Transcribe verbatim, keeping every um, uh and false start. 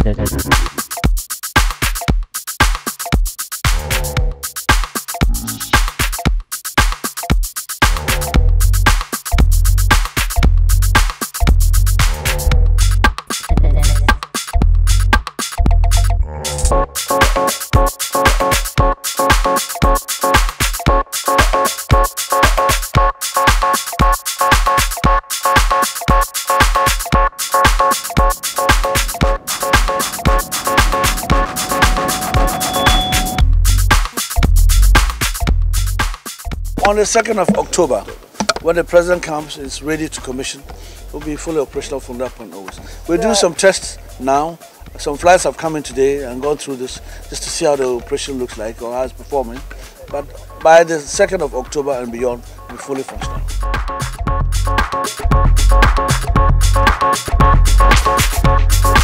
On the second of October, when the President comes, it's ready to commission, we'll be fully operational from that point onwards. We'll do some tests now. Some flights have come in today and gone through this just to see how the operation looks like or how it's performing. But by the second of October and beyond, we'll be fully functional.